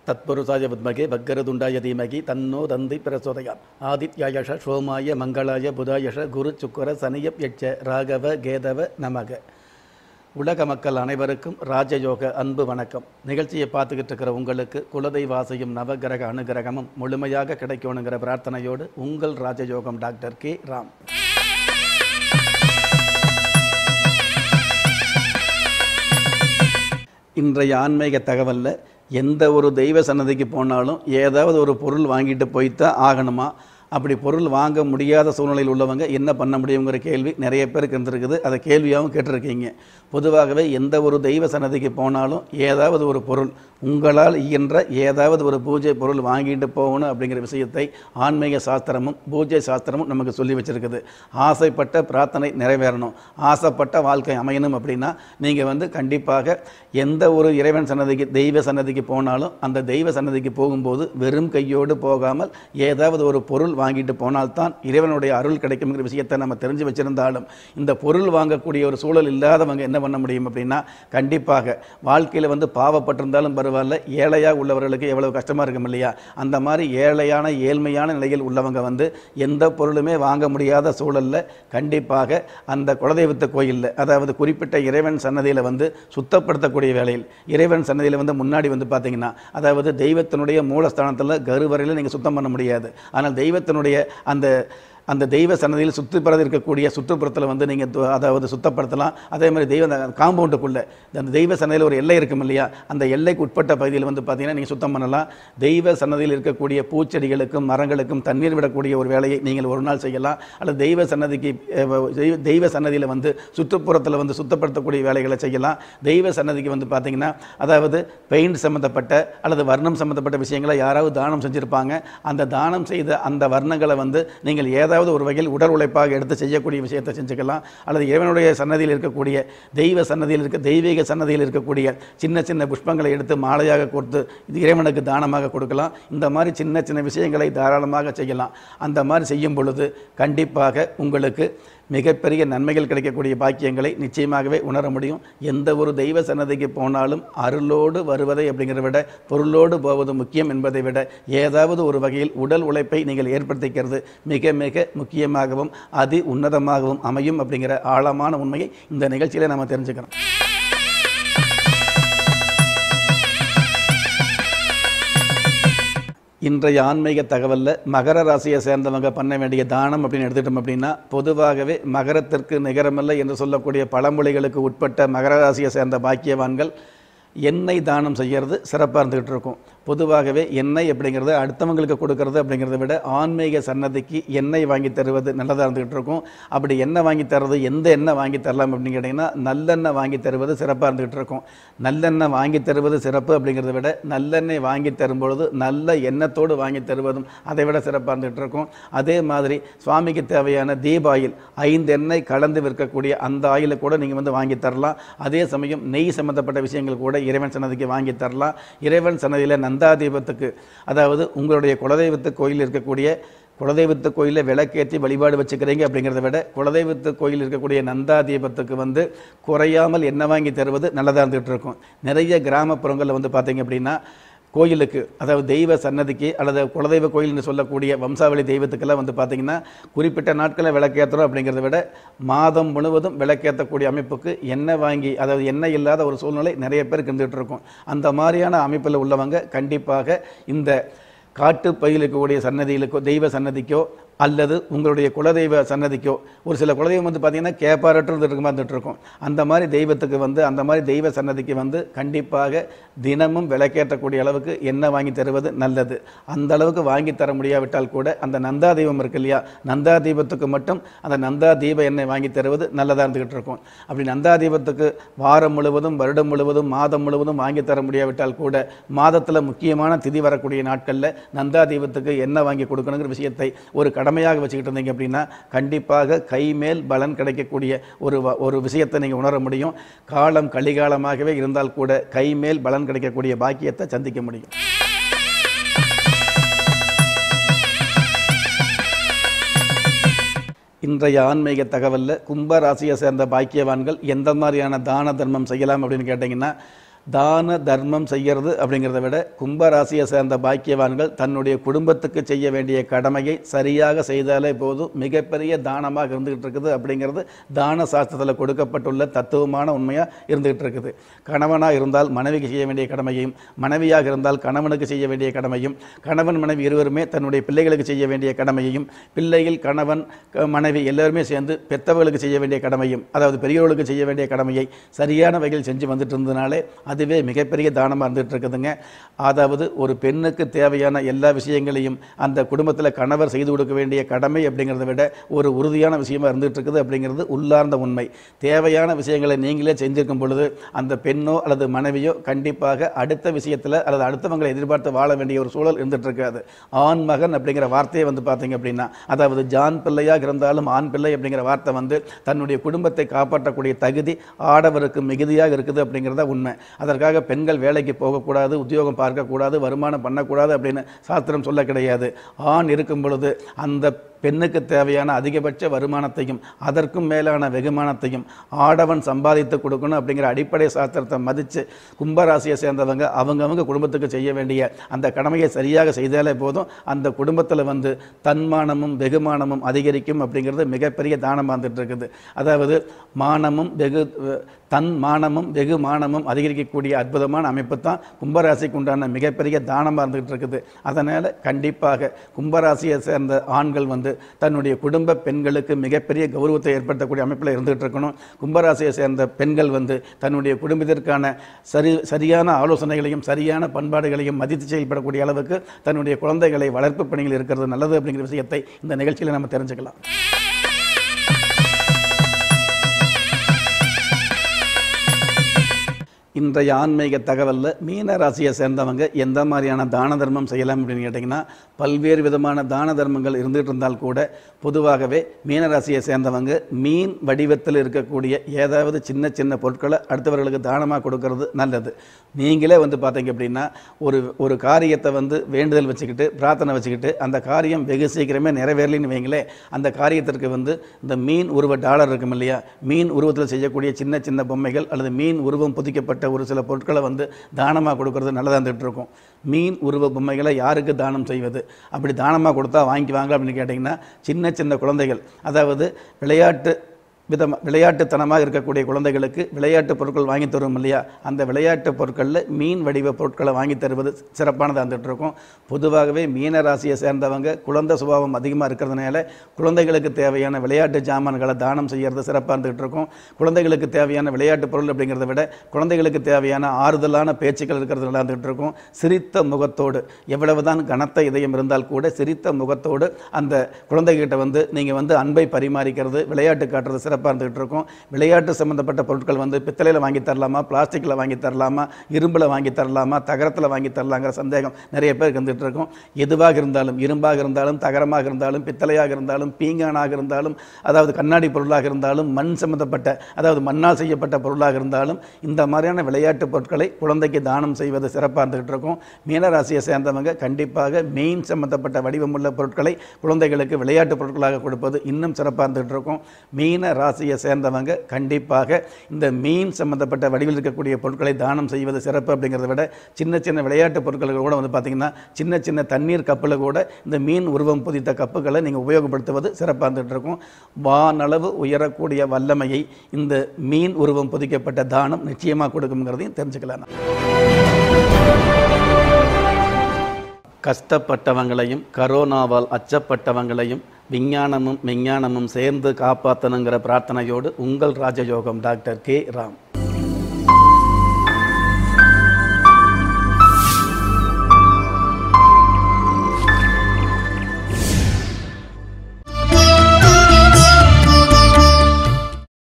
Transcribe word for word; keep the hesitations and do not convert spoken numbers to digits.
தத்புருஷாய வித்மகே வக்கரதுண்டாய தீமகி தன்னோ தந்தி பிரசோதயாத். ஆதித்யாயஷ சோமாய மங்களாய புதாயஷ குரு சுக்கர சனியப் யட்ச ராகவ கேதவ நமக. உலக மக்கள் அனைவருக்கும் ராஜயோக அன்பு வணக்கம். நிகழ்ச்சியை பார்த்துக்கிட்டு இருக்கிற உங்களுக்கு குலதெய்வாசையும் நவகிரக அனுகிரகமும் முழுமையாக கிடைக்கணுங்கிற பிரார்த்தனையோடு உங்கள் ராஜயோகம் டாக்டர் கே ராம். இன்றைய ஆன்மீக தகவலில் எந்த ஒரு தெய்வ சன்னதிக்கு போனாலும் ஏதாவது ஒரு பொருள் வாங்கிட்டு போய்த்தான் ஆகணுமா, அப்படி பொருள் வாங்க முடியாத சூழ்நிலையில் உள்ளவங்க என்ன பண்ண முடியுங்கிற கேள்வி நிறைய பேருக்கு இருந்திருக்குது. அதை கேள்வியாகவும் கேட்டிருக்கீங்க. பொதுவாகவே எந்த ஒரு தெய்வ சன்னதிக்கு போனாலும் ஏதாவது ஒரு பொருள் உங்களால் இயன்ற ஏதாவது ஒரு பூஜை பொருள் வாங்கிட்டு போகணும் அப்படிங்கிற விஷயத்தை ஆன்மீக சாஸ்திரமும் பூஜை சாஸ்திரமும் நமக்கு சொல்லி வச்சுருக்குது. ஆசைப்பட்ட பிரார்த்தனை நிறைவேறணும், ஆசைப்பட்ட வாழ்க்கை அமையணும் அப்படின்னா நீங்கள் வந்து கண்டிப்பாக எந்த ஒரு இறைவன் சன்னதிக்கு தெய்வ சன்னதிக்கு போனாலும் அந்த தெய்வ சன்னதிக்கு போகும்போது வெறும் கையோடு போகாமல் ஏதாவது ஒரு பொருள் வாங்கிட்டு போனால்தான் இறைவனுடைய அருள் கிடைக்கும்ங்கிற விஷயத்தை நம்ம தெரிஞ்சு வச்சிருந்தாலும் இந்த பொருள் வாங்கக்கூடிய ஒரு சூழல் இல்லாதவங்க என்ன பண்ண முடியும் அப்படின்னா, கண்டிப்பாக வாழ்க்கையில் வந்து பாவப்பட்டிருந்தாலும் பரவாயில்ல, ஏழையாக உள்ளவர்களுக்கு எவ்வளவு கஷ்டமாக இருக்கும் இல்லையா, அந்த மாதிரி ஏழையான ஏழ்மையான நிலையில் உள்ளவங்க வந்து எந்த பொருளுமே வாங்க முடியாத சூழலில் கண்டிப்பாக அந்த குலதெய்வத்து கோயிலில், அதாவது குறிப்பிட்ட இறைவன் சன்னதியில் வந்து சுத்தப்படுத்தக்கூடிய வேளையில், இறைவன் சன்னதியில் வந்து முன்னாடி வந்து பார்த்தீங்கன்னா, அதாவது தெய்வத்தினுடைய மூலஸ்தானத்தில் கருவறையில் நீங்கள் சுத்தம் பண்ண முடியாது. ஆனால் தெய்வத்தினுடைய அந்த அந்த தெய்வ சன்னதியில் சுற்றுப்புறது இருக்கக்கூடிய சுற்றுப்புறத்தில் வந்து நீங்கள் அதாவது சுத்தப்படுத்தலாம். அதே மாதிரி தெய்வ காம்பவுண்டுக்குள்ளே அந்த தெய்வ சன்னதியில் ஒரு எல்லை இருக்கும் இல்லையா, அந்த எல்லைக்கு உட்பட்ட பகுதியில் வந்து பார்த்தீங்கன்னா நீங்கள் சுத்தம் பண்ணலாம். தெய்வ சன்னதியில் இருக்கக்கூடிய பூச்செடிகளுக்கும் மரங்களுக்கும் தண்ணீர் விடக்கூடிய ஒரு வேலையை நீங்கள் ஒரு நாள் செய்யலாம். அல்லது தெய்வ சன்னதிக்கு தெய்வ சன்னதியில் வந்து சுற்றுப்புறத்தில் வந்து சுத்தப்படுத்தக்கூடிய வேலைகளை செய்யலாம். தெய்வ சன்னதிக்கு வந்து பார்த்தீங்கன்னா அதாவது பெயிண்ட் சம்மந்தப்பட்ட அல்லது வர்ணம் சம்மந்தப்பட்ட விஷயங்களை யாராவது தானம் செஞ்சுருப்பாங்க. அந்த தானம் செய்த அந்த வர்ணங்களை வந்து நீங்கள் ஏதாவது ஏதாவது ஒரு வகையில் உடல் உழைப்பாக எடுத்து செய்யக்கூடிய விஷயத்தை செஞ்சுக்கலாம். அல்லது இறைவனுடைய சன்னதியில் இருக்கக்கூடிய தெய்வ சன்னதியில் இருக்க தெய்வீக சன்னதியில் இருக்கக்கூடிய சின்ன சின்ன புஷ்பங்களை எடுத்து மாலையாக கொடுத்து இது இறைவனுக்கு தானமாக கொடுக்கலாம். இந்த மாதிரி சின்ன சின்ன விஷயங்களை தாராளமாக செய்யலாம். அந்த மாதிரி செய்யும் பொழுது கண்டிப்பாக உங்களுக்கு மிகப்பெரிய நன்மைகள் கிடைக்கக்கூடிய பாக்கியங்களை நிச்சயமாகவே உணர முடியும். எந்த ஒரு தெய்வ சன்னதிக்கு போனாலும் அருளோடு வருவதை அப்படிங்கிறத விட பொருளோடு போவது முக்கியம் என்பதை விட ஏதாவது ஒரு வகையில் உடல் உழைப்பை நீங்கள் ஏற்படுத்திக்கிறது மிக மிக முக்கியமாகவும் அதி உன்னதமாகவும் அமையும் அப்படிங்கிற ஆழமான உண்மையை இந்த நிகழ்ச்சியில் நம்ம தெரிஞ்சுக்கிறோம். இன்றைய ஆன்மீக தகவலில் மகர ராசியை சேர்ந்தவங்க பண்ண வேண்டிய தானம் அப்படின்னு எடுத்துட்டோம் அப்படின்னா, பொதுவாகவே மகரத்திற்கு நிகரமில்லை என்று சொல்லக்கூடிய பழமொழிகளுக்கு உட்பட்ட மகர ராசியை சேர்ந்த பாக்கியவான்கள் எண்ணெய் தானம் செய்கிறது சிறப்பாக இருந்துகிட்டு இருக்கும். பொதுவாகவே எண்ணெய் அப்படிங்கிறது அடுத்தவங்களுக்கு கொடுக்கறது அப்படிங்கிறத விட ஆன்மீக சன்னதிக்கு எண்ணெய் வாங்கி தருவது நல்லதாக இருந்துகிட்டு இருக்கும். அப்படி எண்ணெய் வாங்கி தருவது எந்த எண்ணெய் வாங்கி தரலாம் அப்படின்னு கேட்டிங்கன்னா, நல்லெண்ணெய் வாங்கி தருவது சிறப்பாக இருந்துகிட்டு இருக்கும். நல்லெண்ணெய் வாங்கி தருவது சிறப்பு அப்படிங்கிறத விட நல்லெண்ணெய் வாங்கி தரும்பொழுது நல்ல எண்ணத்தோடு வாங்கி தருவதும் அதை விட சிறப்பாக இருந்துகிட்டு இருக்கும். அதே மாதிரி சுவாமிக்கு தேவையான தீப ஆயில் ஐந்து எண்ணெய் கலந்து விற்கக்கூடிய அந்த ஆயிலை கூட நீங்கள் வந்து வாங்கி தரலாம். அதே சமயம் நெய் சம்மந்தப்பட்ட விஷயங்கள் கூட இறைவன் சன்னதிக்கு வாங்கி தரலாம். இறைவன் சன்னதியில் நந்தாதீபத்துக்கு, அதாவது உங்களுடைய குலதெய்வத்து கோயில் இருக்கக்கூடிய குலதெய்வத்து கோயிலில் விளக்கேற்றி வழிபாடு வச்சுக்கிறீங்க அப்படிங்கிறத விட குலதெய்வத்து கோயில் இருக்கக்கூடிய நந்தா தீபத்துக்கு வந்து குறையாமல் எண்ணெய் வாங்கி தருவது நல்லதாக இருந்துகிட்டு இருக்கும். நிறைய கிராமப்புறங்களில் வந்து பார்த்தீங்க அப்படின்னா கோயிலுக்கு, அதாவது தெய்வ சன்னதிக்கு அல்லது குலதெய்வ கோயில்னு சொல்லக்கூடிய வம்சாவளி தெய்வத்துக்கெல்லாம் வந்து பார்த்திங்கன்னா குறிப்பிட்ட நாட்களில் விளக்கேற்றுறோம் அப்படிங்கிறத விட மாதம் முழுவதும் விளக்கேற்றக்கூடிய அமைப்புக்கு எண்ணெய் வாங்கி, அதாவது எண்ணெய் இல்லாத ஒரு சூழ்நிலை நிறைய பேருக்கு இருந்துகிட்டு இருக்கும். அந்த மாதிரியான அமைப்பில் உள்ளவங்க கண்டிப்பாக இந்த காட்டு பகுதியில் இருக்கக்கூடிய சன்னதிகளுக்கோ தெய்வ சன்னதிக்கோ அல்லது உங்களுடைய குலதெய்வ சன்னதிக்கோ, ஒரு சில குலதெய்வம் வந்து பார்த்திங்கன்னா கேப்பாரற்றது இருக்க மாதிரி இருக்கும். அந்த மாதிரி தெய்வத்துக்கு வந்து அந்த மாதிரி தெய்வ சன்னதிக்கு வந்து கண்டிப்பாக தினமும் விளக்கேற்றக்கூடிய அளவுக்கு எண்ணெய் வாங்கி தருவது நல்லது. அந்த அளவுக்கு வாங்கி தர முடியாவிட்டால் கூட அந்த நந்தா தீபம் இருக்கு இல்லையா, நந்தா தீபத்துக்கு மட்டும் அந்த நந்தா தீப எண்ணெய் வாங்கி தருவது நல்லதாக இருந்துகிட்டு இருக்கும். அப்படி நந்தா தீபத்துக்கு வாரம் முழுவதும் வருடம் முழுவதும் மாதம் முழுவதும் வாங்கி தர முடியாவிட்டால் கூட மாதத்தில் முக்கியமான திதி வரக்கூடிய நாட்களில் நந்தா தீபத்துக்கு எண்ணெய் வாங்கி கொடுக்கணுங்கிற விஷயத்தை ஒரு கடமையாக வச்சுக்கிட்டு இருந்தீங்க அப்படின்னா கண்டிப்பாக கைமேல் பலன் கிடைக்கக்கூடிய ஒரு ஒரு விஷயத்தை நீங்கள் உணர முடியும். காலம் கலிகாலமாகவே இருந்தால் கூட கைமேல் பலன் கிடைக்கக்கூடிய பாக்கியத்தை சந்திக்க முடியும். இன்றைய ஆன்மீக தகவலில் கும்ப ராசியை சேர்ந்த பாக்கியவான்கள் எந்த மாதிரியான தான தர்மம் செய்யலாம் அப்படின்னு கேட்டிங்கன்னா, தான தர்மம் செய்கிறது அப்படிங்கிறத விட கும்பராசியை சேர்ந்த பாக்கியவான்கள் தன்னுடைய குடும்பத்துக்கு செய்ய வேண்டிய கடமையை சரியாக செய்தாலே போதும் மிகப்பெரிய தானமாக இருந்துகிட்டு இருக்குது அப்படிங்கிறது தான சாஸ்திரத்தில் கொடுக்கப்பட்டுள்ள தத்துவமான உண்மையாக இருந்துகிட்டு இருக்குது. கணவனாக இருந்தால் மனைவிக்கு செய்ய வேண்டிய கடமையும், மனைவியாக இருந்தால் கணவனுக்கு செய்ய வேண்டிய கடமையும், கணவன் மனைவி இருவருமே தன்னுடைய பிள்ளைகளுக்கு செய்ய வேண்டிய கடமையையும், பிள்ளைகள் கணவன் மனைவி எல்லாருமே சேர்ந்து பெற்றவர்களுக்கு செய்ய வேண்டிய கடமையும், அதாவது பெரியவர்களுக்கு செய்ய வேண்டிய கடமையை சரியான வகையில் செஞ்சு வந்துட்டு இருந்ததுனாலே அதுவே மிகப்பெரிய தானமாக இருந்துகிட்டு இருக்குதுங்க. அதாவது ஒரு பெண்ணுக்கு தேவையான எல்லா விஷயங்களையும் அந்த குடும்பத்தில் கணவர் செய்து கொடுக்க வேண்டிய கடமை அப்படிங்கிறத விட ஒரு உறுதியான விஷயமா இருந்துகிட்டு இருக்குது அப்படிங்கிறது உள்ளார்ந்த உண்மை. தேவையான விஷயங்களை நீங்களே செஞ்சிருக்கும் பொழுது அந்த பெண்ணோ அல்லது மனைவியோ கண்டிப்பாக அடுத்த விஷயத்தில் அல்லது அடுத்தவங்களை எதிர்பார்த்து வாழ வேண்டிய ஒரு சூழல் இருந்துகிட்டு இருக்காது. ஆண் மகன் அப்படிங்கிற வார்த்தையை வந்து பார்த்தீங்க அப்படின்னா, அதாவது ஜான் பிள்ளையாக இருந்தாலும் ஆண் பிள்ளை அப்படிங்கிற வார்த்தை வந்து தன்னுடைய குடும்பத்தை காப்பாற்றக்கூடிய தகுதி ஆடவருக்கு மிகுதியாக இருக்குது அப்படிங்கிறத உண்மை. அதற்காக பெண்கள் வேலைக்கு போகக்கூடாது, உத்தியோகம் பார்க்கக்கூடாது, வருமானம் பண்ணக்கூடாது அப்படின்னு சாஸ்திரம் சொல்ல கிடையாது. ஆண் இருக்கும் பொழுது அந்த பெண்ணுக்கு தேவையான அதிகபட்ச வருமானத்தையும் அதற்கும் மேலான வெகுமானத்தையும் ஆடவன் சம்பாதித்து கொடுக்கணும் அப்படிங்கிற அடிப்படை சாஸ்திரத்தை மதித்து கும்பராசியை சேர்ந்தவங்க அவங்கவங்க குடும்பத்துக்கு செய்ய வேண்டிய அந்த கடமையை சரியாக செய்தாலே போதும் அந்த குடும்பத்தில் வந்து தன்மானமும் வெகுமானமும் அதிகரிக்கும் அப்படிங்கிறது மிகப்பெரிய தானமாக வந்துட்டு இருக்குது. அதாவது மானமும் வெகு தன் மானமும் வெகு மானமும் அதிகரிக்கக்கூடிய அற்புதமான அமைப்பு தான் கும்பராசிக்கு உண்டான மிகப்பெரிய தானமாக இருந்துகிட்டு இருக்குது. அதனால் கண்டிப்பாக கும்பராசியை சேர்ந்த ஆண்கள் வந்து தன்னுடைய குடும்ப பெண்களுக்கு மிகப்பெரிய கௌரவத்தை ஏற்படுத்தக்கூடிய அமைப்பில் இருந்துகிட்டு இருக்கணும். கும்பராசியை சேர்ந்த பெண்கள் வந்து தன்னுடைய குடும்பத்திற்கான சரி சரியான ஆலோசனைகளையும் சரியான பண்பாடுகளையும் மதித்து செயல்படக்கூடிய அளவுக்கு தன்னுடைய குழந்தைகளை வளர்ப்பு பணிகள் இருக்கிறது நல்லது அப்படிங்கிற விஷயத்தை இந்த நிகழ்ச்சியில் நம்ம தெரிஞ்சுக்கலாம். இன்றைய ஆன்மீக தகவலில் மீன ராசியை சேர்ந்தவங்க எந்த மாதிரியான தான தர்மம் செய்யலாம் அப்படின்னு கேட்டிங்கன்னா, பல்வேறு விதமான தான தர்மங்கள் இருந்துகிட்டு இருந்தால் கூட பொதுவாகவே மீனராசியை சேர்ந்தவங்க மீன் வடிவத்தில் இருக்கக்கூடிய ஏதாவது சின்ன சின்ன பொருட்களை அடுத்தவர்களுக்கு தானமாக கொடுக்கறது நல்லது. நீங்களே வந்து பார்த்தீங்க அப்படின்னா ஒரு ஒரு காரியத்தை வந்து வேண்டுதல் வச்சுக்கிட்டு பிரார்த்தனை வச்சுக்கிட்டு அந்த காரியம் வெகு சீக்கிரமே நிறைவேறலின்னு வைங்களே, அந்த காரியத்திற்கு வந்து இந்த மீன் உருவ டாலர் இருக்கும் இல்லையா, மீன் உருவத்தில் செய்யக்கூடிய சின்ன சின்ன பொம்மைகள் அல்லது மீன் உருவம் புதிக்கப்பட்ட ஒரு சில பொருட்களை வந்து தானமாக கொடுக்கறது நல்லதாக இருந்துகிட்டு இருக்கும். மீன் உருவ பொம்மைகளை யாருக்கு தானம் செய்வது, அப்படி தானமாக கொடுத்தா வாங்கிக்குவாங்க அப்படின்னு கேட்டிங்கன்னா, சின்ன சின்ன குழந்தைகள், அதாவது விளையாட்டு விதமாக விளையாட்டுத்தனமாக இருக்கக்கூடிய குழந்தைகளுக்கு விளையாட்டு பொருட்கள் வாங்கி தரும் இல்லையா, அந்த விளையாட்டு பொருட்களில் மீன் வடிவ பொருட்களை வாங்கி தருவது சிறப்பானதாக இருந்துகிட்டு இருக்கும். பொதுவாகவே மீன ராசியை சேர்ந்தவங்க குழந்தை சுபாவம் அதிகமாக இருக்கிறதுனால குழந்தைகளுக்கு தேவையான விளையாட்டு ஜாமான்களை தானம் செய்கிறது சிறப்பாக இருந்துகிட்டு இருக்கும். குழந்தைகளுக்கு தேவையான விளையாட்டு பொருள் அப்படிங்கிறத விட குழந்தைகளுக்கு தேவையான ஆறுதலான பேச்சுக்கள் இருக்கிறது நல்லா இருந்துகிட்டு இருக்கும். சிரித்த முகத்தோடு, எவ்வளவுதான் கனத்த இதயம் இருந்தால் கூட சிரித்த முகத்தோடு அந்த குழந்தைகிட்ட வந்து நீங்கள் வந்து அன்பை பரிமாறிக்கிறது, விளையாட்டு காட்டுறது சிறப்பாக இருந்துகிட்டு இருக்கும். விளையாட்டு சம்பந்தப்பட்ட பொருட்கள் வந்து பித்தளையில் வாங்கி தரலாமா, பிளாஸ்டிக்கில் வாங்கி தரலாமா, இரும்பில் வாங்கி தரலாமா, தகரத்தில் வாங்கி தரலாங்கிற சந்தேகம் நிறைய பேருக்கு இருந்துகிட்டு இருக்கும். எதுவாக இருந்தாலும், இரும்பாக இருந்தாலும், தகரமாக இருந்தாலும், பித்தளையாக இருந்தாலும், பீங்கானாக இருந்தாலும், அதாவது கண்ணாடி பொருளாக இருந்தாலும், மண் சம்பந்தப்பட்ட அதாவது மண்ணால் செய்யப்பட்ட பொருளாக இருந்தாலும், இந்த மாதிரியான விளையாட்டு பொருட்களை குழந்தைக்கு தானம் செய்வது சிறப்பாக இருந்துகிட்டு இருக்கும். மீனராசியை சேர்ந்தவங்க கண்டிப்பாக மீன் சம்பந்தப்பட்ட வடிவமுள்ள பொருட்களை குழந்தைகளுக்கு விளையாட்டு பொருட்களாக கொடுப்பது இன்னும் சிறப்பாக இருந்துகிட்டு இருக்கும். மீன ராசியை சேர்ந்தவங்க கண்டிப்பாக இந்த மீன் சம்பந்தப்பட்ட வடிவில் இருக்கக்கூடிய பொருட்களை தானம் செய்வது சிறப்பு அப்படிங்கிறத விட சின்ன சின்ன விளையாட்டு பொருட்கள் கூட வந்து பார்த்தீங்கன்னா சின்ன சின்ன தண்ணீர் கப்பில் கூட இந்த மீன் உருவம் பொதித்த கப்புகளை நீங்கள் உபயோகப்படுத்துவது சிறப்பாக இருந்துகிட்டு இருக்கும். வானளவு உயரக்கூடிய வல்லமையை இந்த மீன் உருவம் பொதிக்கப்பட்ட தானம் நிச்சயமாக கொடுக்குங்கிறதையும் தெரிஞ்சுக்கலாம். கஷ்டப்பட்டவங்களையும் கரோனாவால் அச்சப்பட்டவங்களையும் விஞ்ஞானமும் விஞ்ஞானமும் சேர்ந்து காப்பாற்றணுங்கிற பிரார்த்தனையோடு உங்கள் ராஜயோகம் டாக்டர் கே ராம்.